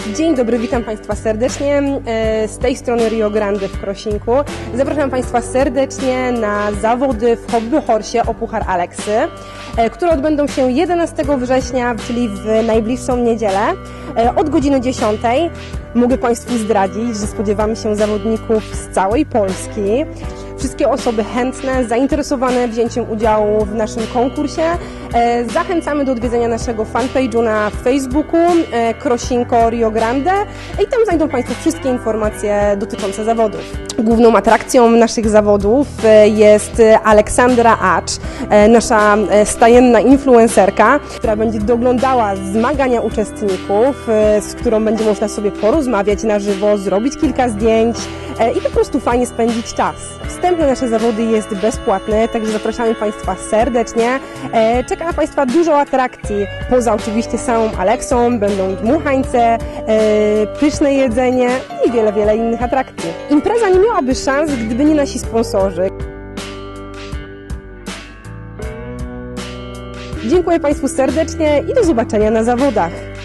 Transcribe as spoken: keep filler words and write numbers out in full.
Dzień dobry, witam Państwa serdecznie z tej strony Rio Grande w Krosinku. Zapraszam Państwa serdecznie na zawody w Hobby Horsie o Puchar Aleksy, które odbędą się jedenastego września, czyli w najbliższą niedzielę od godziny dziesiątej. Mogę Państwu zdradzić, że spodziewamy się zawodników z całej Polski. Wszystkie osoby chętne, zainteresowane wzięciem udziału w naszym konkursie zachęcamy do odwiedzenia naszego fanpage'u na Facebooku Krosinko Rio Grande i tam znajdą Państwo wszystkie informacje dotyczące zawodów. Główną atrakcją naszych zawodów jest Aleksandra Acz, nasza stajenna influencerka, która będzie doglądała zmagania uczestników, z którą będzie można sobie porozmawiać na żywo, zrobić kilka zdjęć i po prostu fajnie spędzić czas. Wstęp na nasze zawody jest bezpłatny, także zapraszamy Państwa serdecznie. Czeka na Państwa dużo atrakcji, poza oczywiście samą Aleksą, będą dmuchańce, pyszne jedzenie i wiele, wiele innych atrakcji. Impreza nie miałaby szans, gdyby nie nasi sponsorzy. Dziękuję Państwu serdecznie i do zobaczenia na zawodach.